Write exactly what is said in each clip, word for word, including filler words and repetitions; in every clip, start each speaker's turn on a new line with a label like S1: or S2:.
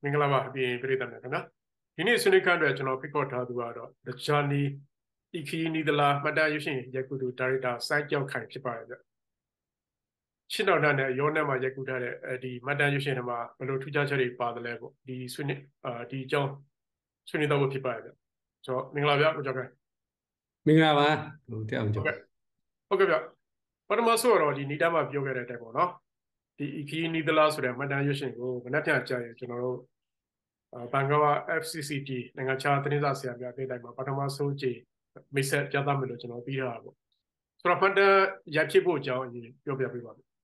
S1: မင်္ဂလာပါအပြင်ပြည်သူများခင်ဗျာဒီနေ့ဆွေးနွေးခန်းတွေကျွန်တော်ဖိတ်ခေါ်ထားသူကတော့ The Journey ဤခီနီဒလာမှတ်တမ်းရုပ်ရှင်ရိုက်ကူးသူဒါရိုက်တာစိုင်းကြောက်ခိုင်ဖြစ်ပါတယ်ဗျရှင်းတော်နဲ့ရောနဲ့မှာရိုက်ကူးထားတဲ့အဲဒီမှတ်တမ်းရုပ်ရှင်တွေမှာဘယ်လိုထူးခြားချက်တွေပါတယ်လဲပေါ့ဒီဆွေးနွေးအာဒီအကြောင်းဆွေးနွေးတော့ဖို့ဖြစ်ပါတယ်ဗျဆိုတော့မင်္ဂလာဗျကိုကြောက်ခိုင်
S2: မင်္ဂလာပါဟိုတက်အောင်ကြောက်
S1: ဟုတ်ကဲ့ဗျပထမဆုံးတော့ဒီနီတာမှာပြောခဲ့တဲ့အတိုင်းပေါ့နော်ဒီဤခီနီဒလာဆိုတဲ့မှတ်တမ်းရုပ်ရှင်ကိုမနှက်ပြန်ကြာရင်ကျွန်တော်တို့ဘန်ကောက် F C C T နိုင်ငံခြားသတင်းစာဆရာများပြည်တိုင်းမှာပထမဆုံးကြိမ်မိတ်ဆက်ပြသမယ်လို့ကျွန်တော်ပြီးထားတာပေါ့ဆိုတော့မှတ်တမ်းရဖြစ်ဖို့အကြောင်းအရင်ပြောပြပေးပါမယ်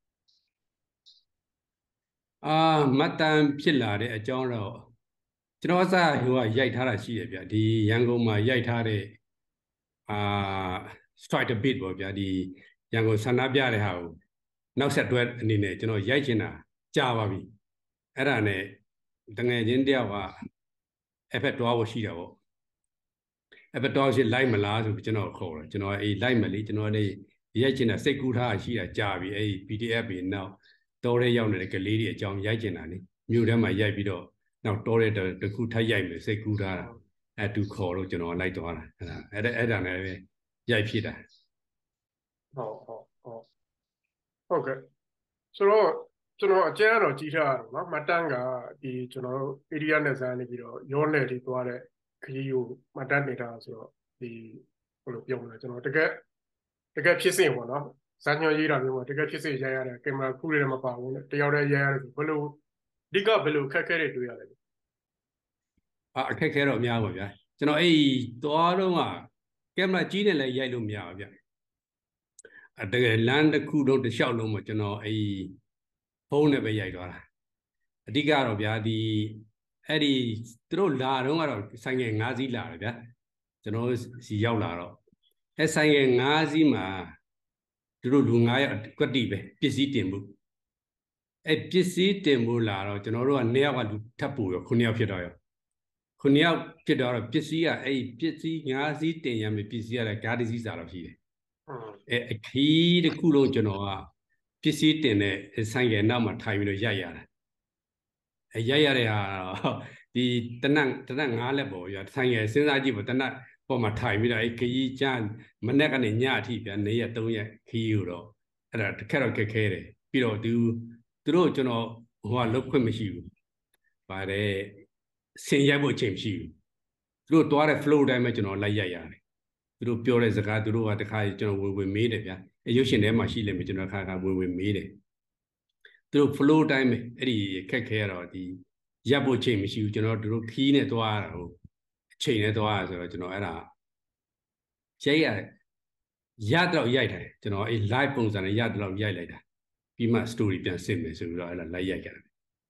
S2: အာမှတ်တမ်းဖြစ်လာတဲ့အကြောင်းတော့ကျွန်တော်အစဟိုကရိုက်ထားတာရှိတယ်ဗျဒီရန်ကုန်မှာရိုက်ထားတဲ့အာ strike a beat ပေါ့ဗျာဒီရန်ကုန်ဆန္ဒပြတဲ့ဟာကိုနောက်ဆက်တွဲအနေနဲ့ကျွန်တော်ရိုက်ချင်တာကြာပါပြီအဲ့ဒါနဲ့တငယ်ချင်းတယောက်ကအဲ့ဖက်တွားဖို့ရှိတာပေါ့အဲ့ဖက်တွားရှိလိုက်မလားဆိုပြီးကျွန်တော်ခေါ်တယ်ကျွန်တော်အေးလိုက်မလေးကျွန်တော်လည်းရိုက်ချင်တာစိတ်ကူးထားရှိတာကြာပြီအဲ့ဒီ P D F ပြီးနောက်တောထဲရောက်နေတဲ့ကလေးတွေအကြောင်းရိုက်ချင်တာလေမြို့ထဲမှာရိုက်ပြီးတော့နောက်တောထဲတခုထပ်ရိုက်မယ်စိတ်ကူးထားတာအဲ့သူခေါ်တော့ကျွန်တော်လိုက်သွားတာအဲ့ဒါအဲ့ဒါနဲ့ပဲရိုက်ဖြစ်တာ
S1: ဟုတ်ဟုတ်ဟုတ်ဟုတ်ကဲ့ဆိုတော့ကျွန်တော်အကျဉ်းတော့ကြီးထားရတော့နော်မှတ်တမ်းကဒီကျွန်တော်တို့ area နဲ့ဇာတ်နေပြီးတော့ရောနယ်တွေသွားတဲ့ခရီးကိုမှတ်တမ်းနေတာဆိုတော့ဒီဘယ်လိုပြောမလဲကျွန်တော်တကယ်တကယ်ဖြစ်စဉ်ပေါ့နော်ဇာတ်ညွှန်ရေးတာမျိုးပေါ့တကယ်ဖြစ်စဉ်ရိုက်ရတယ်ကင်မရာခုတွေမပါဘူးနဲ့တယောက်တည်းရိုက်ရတယ်ဘယ်လိုအဓိကဘယ်လိုခက်ခဲတွေတွေ့ရလဲ
S2: အာအခက်ခဲတော့အများပါဗျာကျွန်တော်အဲ့သွားတော့ကကင်မရာကြီးနဲ့လည်းရိုက်လို့မရဘူးဗျအတကယ်လမ်းတစ်ခုလုံးတစ်လျှောက်လုံးမှာကျွန်တော်အဲ့ဖုန်းနဲ့ပဲရိုက်သွားတာအဓိကတော့ဗျာဒီအဲ့ဒီသူတို့လာတော့ကတော့ဆိုင်ငယ်၅စီးလာတယ်ဗျာကျွန်တော်စီရောက်လာတော့အဲ့ဆိုင်ငယ်၅စီးမှာသူတို့လူ၅ယောက်ကွက်တီပဲပစ္စည်းတင်မှုအဲ့ပစ္စည်းတင်မှုလာတော့ကျွန်တော်တို့က၂ယောက်ကလူထပ်ပူရောခုနှစ်ယောက်ဖြစ်တော့ရောခုနှစ်ယောက်ဖြစ်တော့ပစ္စည်းကအဲ့ပစ္စည်း၅စီးတင်ရမယ်ပစ္စည်းကလည်းကားတစ်စီးစာတော့ရှိတယ်အဲ့အခီးတစ်ခုလုံးကျွန်တော်ကပစ္စည်းတင်တဲ့ဆိုင်ငယ်နောက်မှာထိုင်ပြီးတော့ရိုက်ရတာအဲရိုက်ရတဲ့ဟာဒီတနတ်တနတ်ငါးလက်ပေါ့ရဆိုင်ငယ်စဉ်းစားကြည့်ပေါ့တနတ်ပေါ်မှာထိုင်ပြီးတော့အဲခရီးကျမနေ့ကနေညအထိပြန်နေရက်၃ရက်ခရီးကိုတော့အဲ့ဒါတစ်ခက်တော့ခက်ခဲတယ်ပြီးတော့သူသူတို့ကျွန်တော်ဟိုကလုတ်ခွင့်မရှိဘူးပါတယ်ဆင်ရိုက်ဖို့အချိန်မရှိဘူးသူတို့သွားတဲ့ flow တိုင်းပဲကျွန်တော်လိုက်ရိုက်ရတယ်သူတို့ပြောတဲ့စကားသူတို့ကတခါကျွန်တော်ဝင်ဝင်မေးတယ်ဗျာအရုပ်ရှင်ထဲမှာရှိလိမ့်မယ်ကျွန်တော်ခါခါဝင်ဝင်မေးတယ်သူတို့ flow တိုင်းပဲအဲ့ဒီခက်ခဲရတော့ဒီရပ်ဖို့ချိန်မရှိဘူးကျွန်တော်တို့ခီးနဲ့သွားရတာဟိုအချိန်နဲ့သွားရဆိုတော့ကျွန်တော်အဲ့ဒါရိုက်ရရတော့ရိုက်တယ်ကျွန်တော်အဲ့ live ပုံစံနဲ့ရတော့ရိုက်လိုက်တာပြီးမှ story ပြန်ဆင်မယ်ဆိုပြီးတော့အဲ့ဒါလိုက်ရိုက်ကြတယ်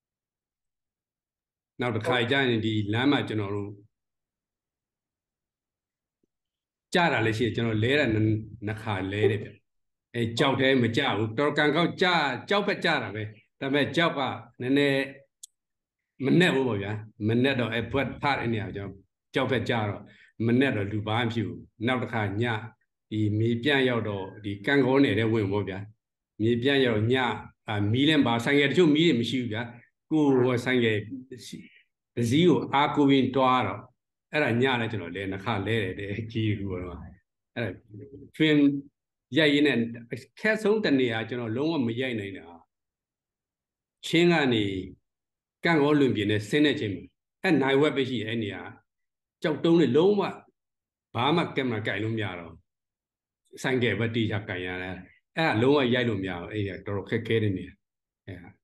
S2: နောက်တစ်ခါကျရင်ဒီလမ်းမှာကျွန်တော်တို့ကြားတာလည်းရှိတယ်ကျွန်တော်လဲတာနှစ်ခါလဲတယ်ဗျအဲကြောက်တယ်မကြဘူးတော်ကန်ကောက်ကြကြောက်ဖက်ကြတာပဲဒါပေမဲ့ကြောက်ကနည်းနည်းမနဲ့ဘူးပေါ့ဗျာမနဲ့တော့အဲဘွက်ဖတ်နေရကျွန်တော်ကြောက်ဖက်ကြတော့မနဲ့တော့လူဘာမှဖြစ်ဘူးနောက်တစ်ခါညဒီမြေပြန့်ရောက်တော့ဒီကန်ကောနေတဲ့ဝင်ပေါ့ဗျာမြေပြန့်ရောက်ညအာမီးလည်းပါဆိုင်ငယ်တချို့မီးတွေမရှိဘူးဗျာကိုဟိုဆိုင်ငယ်ပစည်းကိုအာကိုဝင်တွားတော့အဲ့ဒါညလည်းကျွန်တော်လဲနှစ်ခါလဲတယ်တဲ့ကြီးကူတော့အဲ့ဒါ twin ရိုက်ရင်းနဲ့ခက်ဆုံးတနေရာကျွန်တော်လုံးဝမရိုက်နိုင်တာချင်းကနေကန့်ကောလွန်ပြင်းနဲ့ဆင်းတဲ့ချိန်မှာအဲ့နိုင်ဝက်ပဲရှိအဲ့နေရာကြောက်တုံးနဲ့လုံးဝဘာမှကင်မရာကင်လို့မရတော့ဆိုင်ကယ်ပဲတီချကင်ရတယ်အဲ့ဒါလုံးဝရိုက်လို့မရဘူးအဲ့ဒါတော်တော်ခက်ခဲတဲ့နေရာအဲ့ဒါ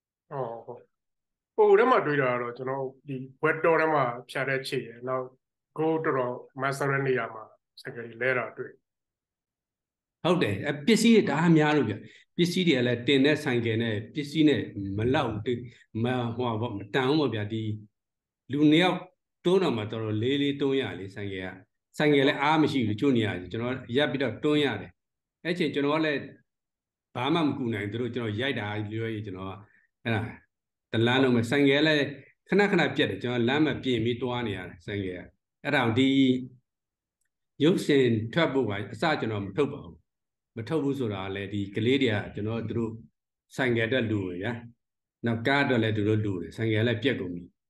S1: ဟုတ်ဟုတ်ဟိုထဲမှာတွေ့တာတော့ကျွန်တော်ဒီ web တော်ထဲမှာဖြတ်တဲ့ခြေရနောက် go တော်တော် master နေရာမှာဆိုင်ကယ်လဲတာတွေ့
S2: ဟုတ်တယ်အပစ္စည်းတွေဒါအများလို့ပြပစ္စည်းတွေလည်းတင်တဲ့ဆိုင်ကယ်နဲ့ပစ္စည်းနဲ့မလောက်မဟိုဘောမတန်ဘူးပေါ့ဗျာဒီလူနှစ်ယောက်တွန်းတော့မှတော်တော်လေးလေးတွန်းရလေဆိုင်ကယ်ကဆိုင်ကယ်လည်းအားမရှိဘူးချို့နေရာကျွန်တော်ရပ်ပြီးတော့တွန်းရတယ်အဲ့ချိန်ကျွန်တော်လည်းဘာမှမကူနိုင်သူတို့ကျွန်တော်ရိုက်တာလွှဲရကျွန်တော်ကအဲ့ဒါတလန်းလုံးပဲဆိုင်ကယ်လည်းခဏခဏပြတ်တယ်ကျွန်တော်လမ်းမှာပြင်ပြီးတွားနေရတယ်ဆိုင်ကယ်ကအဲ့ဒါဒီရုပ်ရှင်ထွက်ဖို့ကအစကျွန်တော်မထုတ်ပါဘူးမထုတ်ဘူးဆိုတာလည်းဒီကလေးတွေကကျွန်တော်တို့ဆိုင်ကယ်အတွက်လူရယ်ဗျာနောက်ကားအတွက်လည်းသူတို့လူတယ်ဆိုင်ကယ်လည်းပြက်ကုန်ပြီ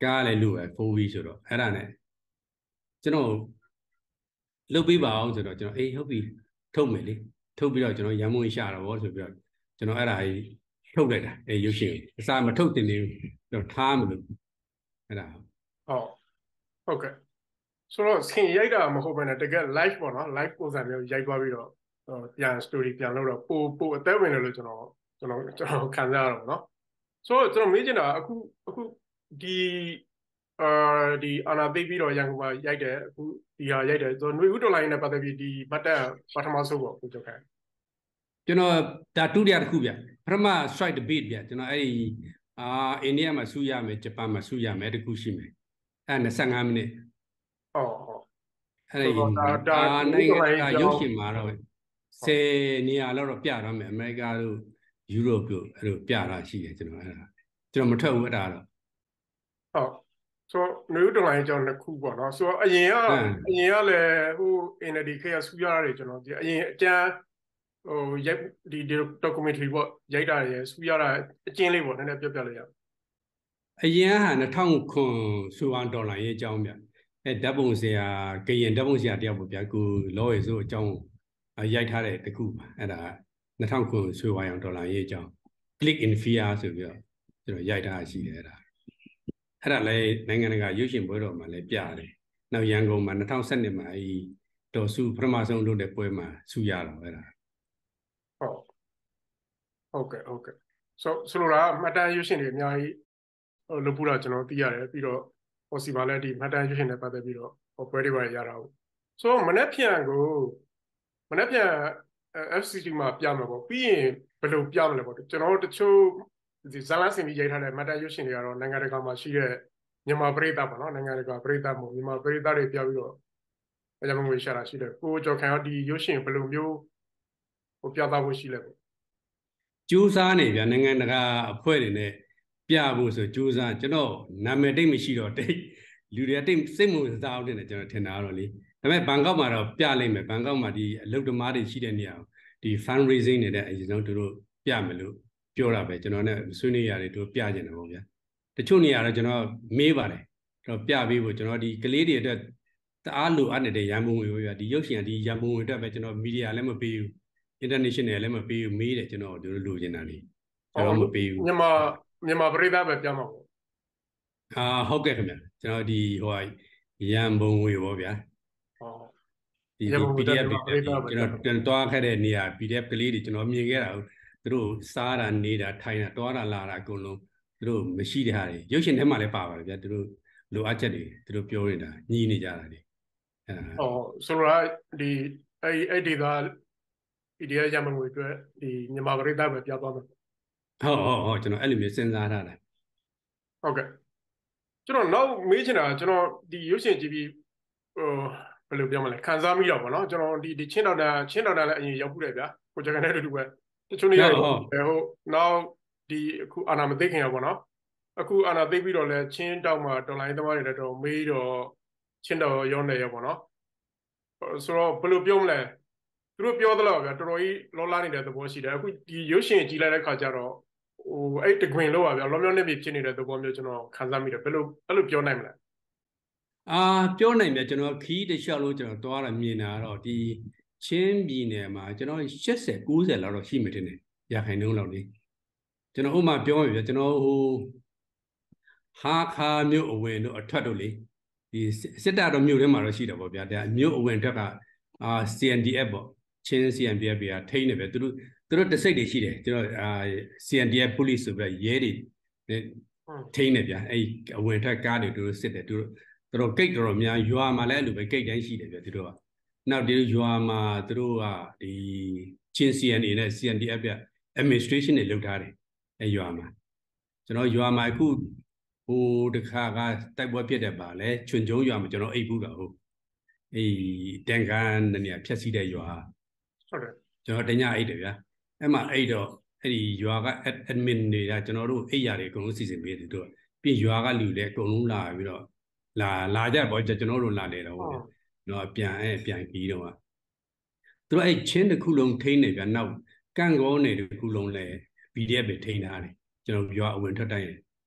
S2: ကားလည်းလူပဲဖိုးပြီးဆိုတော့အဲ့ဒါနဲ့ကျွန်တော်လုတ်ပေးပါအောင်ဆိုတော့ကျွန်တော်အေးဟုတ်ပြီထုတ်မယ်လေထုတ်ပြီးတော့ကျွန်တော်ရန်မုံရှာတော့ဗောဆိုပြီးတော့ကျွန်တော်အဲ့ဒါကြီးထုတ်လိုက်တာအေးရုပ်ရှင်အစားမထုတ်တင်သေးဘူးတော့ထားမလို့အဲ့ဒါ
S1: ဟုတ်ဟုတ်ကဲ့ဆိုတော့ဆင်ရိုက်တာမဟုတ်ဘဲနဲ့တကယ် live ပေါ့နော် live ပုံစံမျိုးရိုက်သွားပြီးတော့ပြန် story ပြန်လုပ်တော့ပိုပိုအသက်ဝင်တယ်လို့ကျွန်တော်ကျွန်တော်ကျွန်တော်ခံစားရတော့နော်ဆိုတော့ကျွန်တော်မေးချင်တာအခုအခုဒီအာဒီအာနာသိပြီးတော့ရန်ကုန်မှာရိုက်တယ်အခုဒီဟာရိုက်တယ်ဆိုတော့ຫນွေဦးတော်လိုင်းနဲ့ပတ်သက်ပြီးဒီဘတ်တက်ပထမဆုံးပေါ့ကိုကျော်ခိုင်
S2: ကျွန်တော်ဒါဒုတိယတစ်ခုဗျပထမ strike debate ဗျကျွန်တော်အဲ့ဒီအာအိန္ဒိယမှာဆူရမယ်ဂျပန်မှာဆူရမယ်တခုရှိမယ်အဲ့၂၅မိနစ်
S1: ဟုတ်ဟုတ်
S2: အဲ့ဒီဒါနိုင်ငံရုပ်ရှင်မှာတော့ဆယ်နေရာလောက်တော့ပြတော့မယ်အမေရိကတို့ယူရိုပတို့အဲ့လိုပြတာရှိတယ်ကျွန်တော်အဲ့ဒါကျွန်တော်မထွက်ဘူးအဲ့ဒါတော့
S1: ဟုတ်ဆိုຫນွေဦးတော်လိုင်းကြောင့်နှစ်ခုပေါ့နော်ဆိုတော့အရင်ကအရင်ကလည်းဟို အင် အယ် ဒီ ခေတ်ဆူရတယ်ကျွန်တော်ဒီအရင်အကျန်းဟိုရိုက်ဒီ documentary ပေါ့ရိုက်တာရယ်ဆူရတာအကျဉ်းလေးပေါ့နည်းနည်းပြပြလိုက်ရအောင်
S2: အရင်က၂၀၀၉ဆူအောင်ဒေါ်လာရဲ့အကြောင်းဗျအဲဓာတ်ပုံဆရာကရင်ဓာတ်ပုံဆရာတယောက်ပေါ့ဗျာကိုလောရဲဆိုအကြောင်းရိုက်ထားတဲ့တခုပါအဲ့ဒါ၂၀၀၉ဆူအောင်ဒေါ်လာရဲ့အကြောင်း click in fear ဆိုပြီးတော့ကျွန်တော်ရိုက်ထားရှိတယ်အဲ့ဒါအဲ့ဒါလည်းနိုင်ငံတကာရုပ်ရှင်ပွဲတော်မှာလည်းပြတယ်နောက်ရန်ကုန်မှာ၂၀၁၂မှာအဲဒေါ်စုပထမဆုံးလုပ်တဲ့ပွဲမှာဆူရတော့အဲ့ဒါ
S1: ဟုတ်ဟုတ်ကဲ့ဟုတ်ကဲ့ဆိုဆိုလိုတာမှတ်တမ်းရုပ်ရှင်တွေအများကြီးဟိုလုပ်ဖို့တော့ကျွန်တော်သိရတယ်ပြီးတော့ possible လည်းဒီမှတ်တမ်းရုပ်ရှင်တွေပတ်သက်ပြီးတော့ဟိုပွဲတွေပါရတာဟုတ်ဆိုမနေ့ပြန်ကိုမနေ့ပြန် အက်ဖ် စီ တီ မှာပြမှာပေါ့ပြီးရင်ဘယ်လိုပြမလဲပေါ့ကျွန်တော်တို့တချို့ဒီဇာလန်စင်ပြီးရိုက်ထားတဲ့မှတ်တမ်းရုပ်ရှင်တွေကတော့နိုင်ငံတကာမှာရှိတဲ့မြန်မာပရိသတ်ပေါ့နော်နိုင်ငံတကာပရိသတ်မို့မြန်မာပရိသတ်တွေပြပြီးတော့အကြမ်းငွေရှာတာရှိတယ်ကိုကျော်ခိုင်ရောဒီရုပ်ရှင်ဘယ်လိုမျိုးဟိုပြသဖို့ရှိလဲပေါ့
S2: ကျိုးစားနေဗျာနိုင်ငံတကာအဖွဲ့တွေနဲ့ပြဖို့ဆိုကျိုးစားကျွန်တော်နာမည်တိတ်မရှိတော့တိတ်လူတွေတိတ်စိတ်မဝင်စားအောင်တင်တယ်ကျွန်တော်ထင်တာတော့လေဒါပေမဲ့ဘန်ကောက်မှာတော့ပြလိုက်မယ်ဘန်ကောက်မှာဒီအလုပ်သမားတွေရှိတဲ့နေရာဒီ fundraising နေတဲ့အရင်ဆုံးတို့ပြမယ်လို့ပြောတာပဲကျွန်တော်နဲ့ဆွေးနွေးရတယ်တို့ပြကြတယ်ပေါ့ဗျာတချို့နေရာတော့ကျွန်တော်မေးပါတယ်တော့ပြပေးဖို့ကျွန်တော်ဒီကလေးတွေအတွက်တအားလိုအပ်နေတဲ့ရန်ပုံငွေပဲဗျာဒီရုပ်ရှင်ဒီရန်ပုံငွေအတွက်ပဲကျွန်တော်မီဒီယာလည်းမပေးဘူး international လည်းမပေးဘူးမေးတယ်ကျွန်တော်တို့လိုချင်တာလေကျွန်တော်မပေးဘူး
S1: မြန်မာမြန်မာပရိသတ်ပဲပြမှာပေါ့
S2: အာဟုတ်ကဲ့ခင်ဗျကျွန်တော်ဒီဟိုရန်ပုံငွေပေါ့ဗျာ
S1: ဟုတ်
S2: ဒီ ပီ ဒီ အက်ဖ် တွေကျွန်တော်တွားခဲ့တဲ့နေရာ ပီ ဒီ အက်ဖ် ကလေးတွေကျွန်တော်မြင်ခဲ့တာသူတို့စားတာနေတာထိုင်တာတွားတာလာတာအကုန်လုံးသူတို့မရှိတဲ့ဟာတွေရုပ်ရှင်ထဲမှာလည်းပါပါတယ်ဗျာသူတို့လိုအပ်ချက်တွေသူတို့ပြောနေတာညီးနေကြတာတွေ
S1: အဲဟုတ်ဆိုတော့ဒီအဲ့အဲ့ဒီက ပီ ဒီ အက်ဖ် ရမငွေအတွက်ဒီမြန်မာပရိသတ်ပဲပြသွားမယ်
S2: ဟုတ်ဟုတ်ဟုတ်ကျွန်တော်အဲ့လိုမျိုးစဉ်းစားထားတာ
S1: ဟုတ်ကဲ့ကျွန်တော်နောက်မေးချင်တာကျွန်တော်ဒီရုပ်ရှင်ကြည့်ပြီးဟိုဘယ်လိုပြောမလဲခံစားမိတော့ဗောနော်ကျွန်တော်ဒီဒီချင်းတော်တာချင်းတော်တာလည်းအရင်ရောက်ခုတယ်ဗျာကိုကြကန်တဲ့တူတူပဲတချို့နေရာဟိုနောက်ဒီအခုအာနာမသိခင်ရဗောနော်အခုအာနာသိပြီးတော့လဲချင်းတောက်မှာတော်လိုင်းသမားတွေလည်းတော့မေးတော့ချင်းတော်ရောနေရဗောနော်ဆိုတော့ဘယ်လိုပြောမလဲသူတို့ပြောသလောက်ဗျာတော်တော်ကြီးလောလာနေတဲ့သဘောရှိတယ်အခုဒီရုပ်ရှင်ကြည့်လိုက်တဲ့ခါကျတော့ဟိုအဲ့တကွင်လောက်ပါဗျာလောမျောနေပြီဖြစ်နေတဲ့သဘောမျိုးကျွန်တော်ခံစားမိတယ်ဘယ်လိုအဲ့လိုပြောနိုင်မလဲ
S2: အာပြောနိုင်မြဲကျွန်တော်ခီးတစ်လျှောက်လို့ကျွန်တော်သွားတာမြင်တာတော့ဒီချင်းပြည်နယ်မှာကျွန်တော်၈၀ ၉၀လောက်တော့ရှိမှတင်တယ်ရခိုင်နှုန်းလောက်လေကျွန်တော်ဥမာပြောရပြကျွန်တော်ဟိုဟာခါမြို့အဝင်တို့အထွက်တို့လေဒီစစ်တပ်တော့မြို့ထဲမှာတော့ရှိတယ်ပေါ့ဗျာဒါမြို့အဝင်ထွက်ကအာ စီ အန် ဒီ အက်ဖ် ပေါ့ချင်း စီ အန် ဒီ အက်ဖ် တွေကထိန်းနေပဲသူတို့သူတို့တစိတ်တွေရှိတယ်ကျွန်တော်အာ စီ အန် ဒီ အက်ဖ် police ဆိုပြီးရဲတွေထိန်းနေဗျာအဲ့အဝင်ထွက်ကားတွေသူတို့စစ်တယ်သူတို့သူတို့ဂိတ်တော်များရွာမှာလည်းအဲ့လိုပဲဂိတ်တိုင်းရှိတယ်ဗျာသူတို့ကနောက်ဒီရွာမှာသူတို့ကဒီချင်း စီ အန် အေ နဲ့ စီ အန် ဒီ အက်ဖ် ပြ administration တွေလုပ်ထားတယ်အဲ့ရွာမှာကျွန်တော်ရွာမှာအခုဟိုတခါကတိုက်ပွဲဖြစ်တဲ့ပါလဲချွန်ကျုံရွာမှာကျွန်တော်အိပ်ဘူးတာဟုတ်အေးတန်ကန်နေရာဖြက်စီးတဲ့ရွာ
S1: ဟုတ်တယ်
S2: ကျွန်တော်တညအိပ်တယ်ဗျာအဲ့မှာအိပ်တော့အဲ့ဒီရွာက admin တွေကကျွန်တော်တို့အိပ်ရတယ်အကုန်လုံးစီစဉ်ပေးတယ်တို့ပြီးရွာကလူလည်းအကုန်လုံးလာပြီးတော့လာလာကြပေါ့ကျွန်တော်တို့လာနေတော့ဟုတ်တော့ပြန်အဲ့ပြန်ပြီးတော့သူတို့အဲ့ချင်းတစ်ခုလုံးထိန်းနေဗျာနောက်ကန့်ကောနေတစ်ခုလုံးလဲ ပီ ဒီ အက်ဖ် ပဲထိန်းထားတယ်ကျွန်တော်ရွာအဝင်ထွက်တိုင်းအဲ့မှာအဲ့တော့အဲ့ဒီရွာက admin တွေကကျွန်တော်တို့အိပ်ရတယ်အကုန်လုံးစီစဉ်ပေးတယ်တို့ပြီးရွာကလူလည်းအကုန်လုံးလာနေတော့ဟုတ်တော့ပြန်အဲ့ပြန်ပြီးတော့သူတို့အဲ့ချင်းတစ်ခုလုံးထိန်းနေဗျာနောက်ကန့်ကောနေတစ်ခုလုံးလဲ ပီ ဒီ အက်ဖ် ပဲထိန်းထားတယ်ကျွန်တော်ရွာအဝင်ထွက်တိုင်း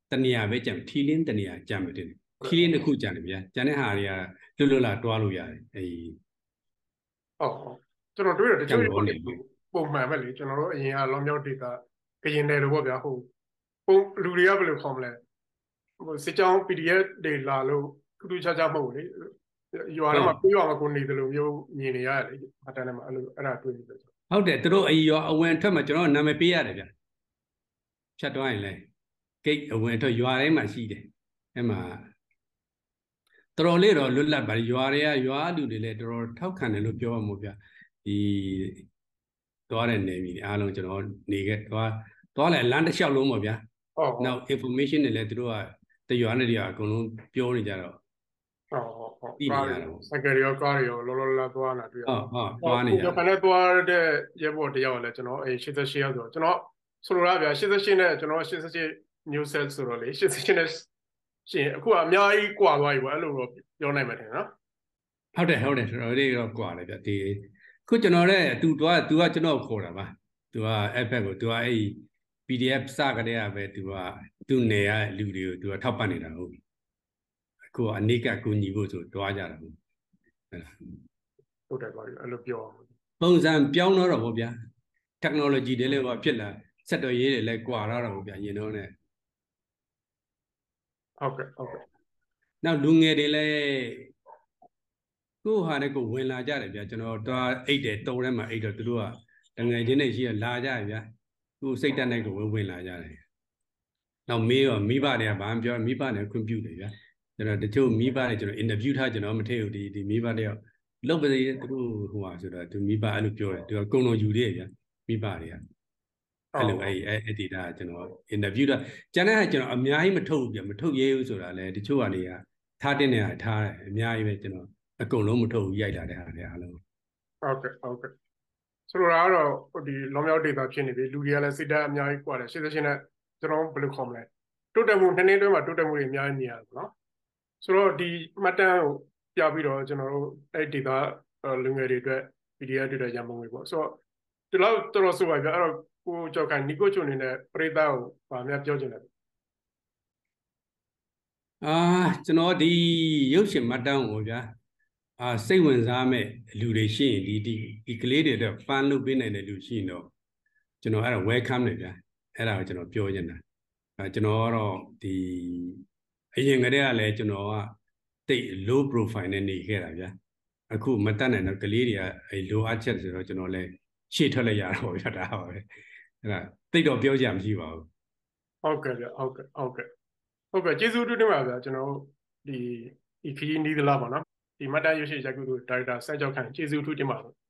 S2: တနေရာပဲကြံထီလင်းတနေရာကြံမယ်တင်ထီလင်းတစ်ခုကြံတယ်ဗျာကြံတဲ့ဟာတွေကလွတ်လွတ်လာတွားလို့ရတယ်အဲ
S1: ဟုတ်ဟုတ်ကျွန်တော်တွေ့တယ်တချို့ပုံမှန်ပဲလေကျွန်တော်တို့အရင်ကလောင်မြောက်ဒေတာကရင်နယ်လို့ပေါ့ဗျာဟုတ်ပုံလူတွေကဘယ်လိုခေါ်မလဲဟိုစစ်ကြောင်း P D F တွေလာလို့ထူးထူးခြားခြားမဟုတ်လေရွာထဲမှာပြေးရွာမှာကိုနေတယ်လို့မျိုးမြင်နေရတယ်လေအတန်းထဲမှာအဲ့လိုအဲ့ဒါတွေ့နေတယ်
S2: ဟုတ်တယ်သူတို့အရွာအဝင်ထွက်မှာကျွန်တော်နာမည်ပေးရတယ်ဗျာဖြတ်သွားရင်လေဂိတ်အဝင်ထွက်ရွာတိုင်းမှာရှိတယ်အဲ့မှာတော်တော်လေးတော့လွတ်လပ်ပါရွာတွေကရွာလူတွေလည်းတော်တော်ထောက်ခံတယ်လို့ပြောရမှာဗျာဒီသွားတဲ့နေပြီအားလုံးကျွန်တော်နေခဲ့သွားသွားလဲလမ်းတစ်လျှောက်လုံးပါဗျာ
S1: ဟုတ်
S2: နောက် information တွေလည်းသူတို့ကတရွာနဲ့တရွာအကုန်လုံးပြောနေကြတော့
S1: ဟုတ်ဟုတ်ဟုတ်ကားစကရီရောကားရောလောလောလတ်သွားတာတွေ့ရ
S2: ဟုတ်ဟုတ်သွားနေ
S1: ကြခနဲ့သွားတဲ့ရဲဘော်တယောက်လည်းကျွန်တော်အဲ၈၈ရောက်ဆိုကျွန်တော်ဆိုလိုတာဗျာ၈၈နဲ့ကျွန်တော်၈၈ new cell ဆိုတော့လေ၈၈နဲ့ရှင်အခုအများကြီးကွာသွားပြီပေါ့အဲ့လိုတော့ပြောနိုင်မှာတယ်နော်
S2: ဟုတ်တယ်ဟုတ်တယ်တော်တော်လေးတော့ကွာတယ်ဗျဒီခုကျွန်တော်လည်းသူသွား तू ကကျွန်တော်ခေါ်တာပါ तू ကအဲ့ဘက်ကို तू ကအဲ့ P D F စကြတဲ့ကပဲ तू ကသူ့နေရလူတွေကို तू ကထောက်ပံ့နေတာဟုတ်အခုအနိကကူညီဖို့ဆိုတွားကြတာဟုတ်
S1: ဟုတ်တယ်ပါအဲ့လိုပြော
S2: ပုံစံပြောင်းတော့တော့ဗောဗျာ technology တွေလည်းဟောဖြစ်လာစက်တော်ရေးတွေလည်းကွာတော့တော့ဗျာရင်တော့ ਨੇ
S1: ဟုတ်ကဲ့ဟုတ်ကဲ့
S2: နောက်လူငယ်တွေလည်းကိုဟာနဲ့ကိုဝင်လာကြတယ်ဗျာကျွန်တော်တွားအိတ်တယ်တုံးထဲမှာအိတ်တော့သူတို့ကတငယ်ချင်းတွေရှိရလာကြရဗျာကိုစိတ်တက်နိုင်ကိုဝင်ဝင်လာကြတယ်နောက်မေးရောမိဘတွေကဘာမှပြောမိဘတွေခွင့်ပြုတယ်ဗျာကျွန်တော်တချို့မိဘတွေကျွန်တော် interview ထားကျွန်တော်မထည့်ဘူးဒီဒီမိဘတွေရောက်လောက်ပါစေသူတို့ဟိုဟာဆိုတော့သူမိဘအဲ့လိုပြောတယ်သူကကုံတော်ယူတယ်ဗျာမိဘတွေကအဲ့လိုအဲ့အဲ့အဲ့ data ကျွန်တော် interview တာကျန်တဲ့ဟာကျွန်တော်အများကြီးမထုတ်ဘူးဗျမထုတ်ရဲဘူးဆိုတာလေတချို့ဟာတွေကထားတဲ့နေရာထားတယ်အများကြီးပဲကျွန်တော်အကုန်လုံးမထုတ်ဘူးရိုက်လာတဲ့ဟာတွေအားလုံး
S1: ဟုတ်ကဲ့ဟုတ်ကဲ့ဆိုတော့အဲ့တော့ဒီလောင်မြောက် data ဖြစ်နေပြီလူတွေကလည်းစိတ်ဓာတ်အများကြီးกว่าတယ်၈၈နဲ့ကျွန်တော်ဘယ်လိုခေါ်မလဲတိုးတက်မှုနှစ်နှစ်တွင်းမှာတိုးတက်မှုတွေအများကြီးမြင်ရတယ်ပေါ့နော်ဆိုတော့ဒီမှတ်တမ်းကိုပြပြီးတော့ကျွန်တော်တို့အဲ့ data လူငယ်တွေအတွက် P D F တွေအတွက်ရန်ပုံငွေပေါ့ဆိုတော့ဒီလောက်တော်တော်ဆိုပါပြအဲ့တော့ကိုကြောက်ခိုင်နီကိုချုံနေနဲ့ပရိသတ်ကိုဗာများပြောချင်တယ်
S2: အာကျွန်တော်ဒီရုပ်ရှင်မှတ်တမ်းကိုဗျာအာစိတ်ဝင်စားမဲ့လူတွေရှိရင်ဒီဒီဒီကလေးတွေအတွက် fun လုပ်ပေးနိုင်တဲ့လူရှိရင်တော့ကျွန်တော်အဲ့ဒါ welcome တယ်ဗျာအဲ့ဒါကိုကျွန်တော်ပြောချင်တာအဲကျွန်တော်ကတော့ဒီအရင်ကတည်းကလည်းကျွန်တော်ကတိတ် low profile နဲ့နေခဲ့တာဗျာအခုမတတ်နိုင်တော့ကလေးတွေကအဲ low achieve ဆိုတော့ကျွန်တော်လည်းရှေ့ထွက်လိုက်ရတော့ဗျာဒါပါပဲအဲ့ဒါတိတ်တော့ပြောကြမရှိပါဘူး
S1: ဟုတ်ကဲ့ဗျဟုတ်ကဲ့ဟုတ်ကဲ့ဟုတ်ကဲ့ကျေးဇူးတူတင်ပါဗျာကျွန်တော်ဒီဒီခရီးနီးသလားပေါ့နော်ဒီမတ်တန်ရွှေရှိရိုက်ကူဒါရိုက်တာစံကြောက်ခိုင်ကျေးဇူးထူးတင်ပါ